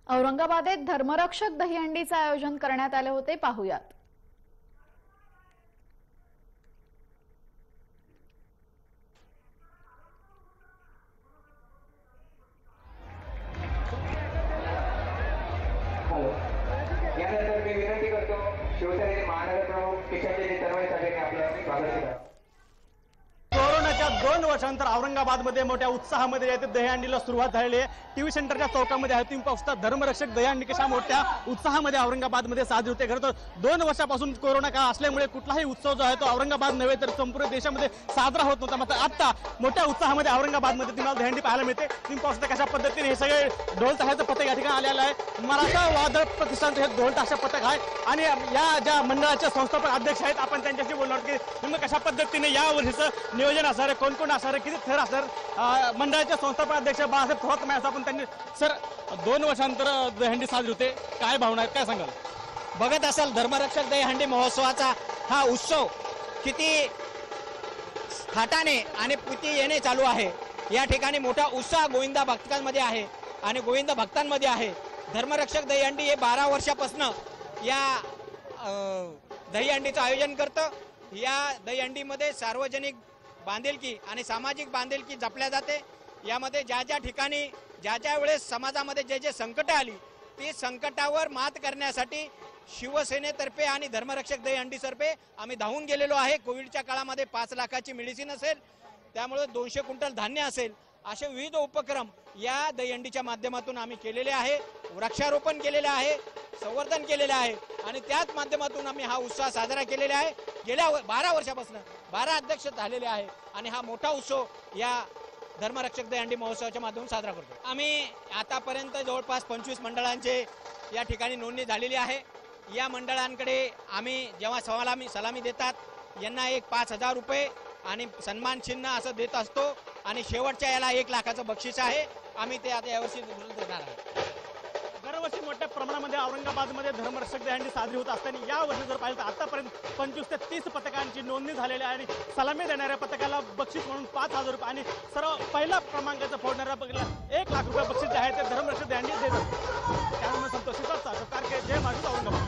औरंगाबादेत धर्मरक्षक दहीहंडीचे आयोजन करण्यात आले होते, पाहूयात। यानंतर मी विनंती करतो शिवसेनेचे महानगर प्रमुख किशनजी तरवाळे साहेबांनी आपलं स्वागत केलं। कोरोनाच्या 2 वर्षांनंतर औरंगाबादमध्ये मोठ्या उत्साहामध्ये दहीहंडीला सुरुवात झालेली आहे। टीव्ही सेंटरच्या चौकामध्ये आहे, तुम्ही पाहू शकता धर्मरक्षक दहीहंडी कशा मोठ्या उत्साहामध्ये औरंगाबादमध्ये साजरी होते। खरं तर 2 वर्षापासून कोरोना काळ असल्यामुळे कुठलाही उत्सव जो आहे तो औरंगाबाद नव्हे तर संपूर्ण देशामध्ये साजरा होत नव्हता, मात्र आता मोठ्या उत्साहामध्ये औरंगाबादमध्ये तुम्हाला दहीहंडी पाहायला मिळते। तुम्ही पाहू शकता कशा पद्धतीने हे सगळे ढोल ताशाचं पथक या ठिकाणी आलेलं आहे। मराठा वादळ प्रतिष्ठानचं हे ढोल ताशा पथक आहे आणि या ज्या मंडळाचे संस्थापक अध्यक्ष आहेत आपण त्यांच्याशी बोलणार की तुम्ही कशा पद्धतीने या वर्षीचं नियोजन असणार आहे, कोण कोण असणार आहे, किती थर असणार। मंडळाचे संस्थापक अध्यक्ष बाळासाहेब थोरात मॅच आपण त्यांनी सर 2 वर्षांनंतर दहीहंडी साजरी होते, काय भावना आहेत, काय सांगाल? बघत असाल धर्मरक्षक दहीहंडी महोत्सवाचा हा उत्सव किती थाटाने आणि किती येणे चालू आहे। या ठिकाणी मोठा उत्साह गोविंदा भक्तांमध्ये आहे आणि गोविंद भक्तांमध्ये आहे। धर्मरक्षक दहीहंडी हे 12 वर्षापासून या दहीहंडीचं आयोजन करतं। या दहीहंडीमध्ये सार्वजनिक बांधिलकी आणि सामाजिक बांधिलकी जपल्या जाते। यामध्ये ज्या ज्या ठिकाणी ज्या वेळेस समाजामध्ये जे संकट आली ती संकटावर मात करण्यासाठी शिवसेनेतर्फे आणि धर्मरक्षक दहीहंडीतर्फे आम्ही धावून गेलेलो आहे। कोविडच्या काळामध्ये 5 लाखाची मेडिसिन असेल, त्यामुळे 200 क्विंटल धान्य असेल, असे विविध उपक्रम या दहीहंडीच्या माध्यमातून आम्ही केलेले आहे। वृक्षारोपण केलेले आहे, संवर्धन केलेले आहे आणि त्याच माध्यमातून आम्ही हा उत्सव साजरा केलेला आहे। गेल्या 12 वर्षापासून 12 अध्यक्ष झालेले आहे आणि हा मोठा उत्सव या धर्मरक्षक दहीहंडी महोत्सवाच्या माध्यमातून साजरा करतो। आम्ही आतापर्यंत जवळपास 25 मंडळांचे या ठिकाणी नोंदणी झालेली आहे। या मंडळांकडे आम्ही जेव्हा सलामी देतात यांना एक 5,000 रुपये आणि सन्मान चिन्ह असं देत असतो आणि शेवटच्या याला 1 लाखाचं बक्षीस आहे। आम्ही ते आता यावर्षी देणार आहे। दरवर्षी मोठ्या प्रमाणामध्ये औरंगाबादमध्ये धर्मरक्षक दहीहंडी साजरी होत असताना या वर्षी जर पाहिलं तर आतापर्यंत 25 ते 30 पथकांची नोंदणी झालेली आहे आणि सलामी देणाऱ्या पथकाला बक्षीस म्हणून 5,000 रुपये आणि सर्व पहिल्या क्रमांकाचं फोडणाऱ्या पथकाला 1 लाख रुपये बक्षीस जे आहे ते धर्मरक्षक दहीहंडी देत असते। त्यामुळे संतोष जय महाराष्ट्र औरंगाबाद।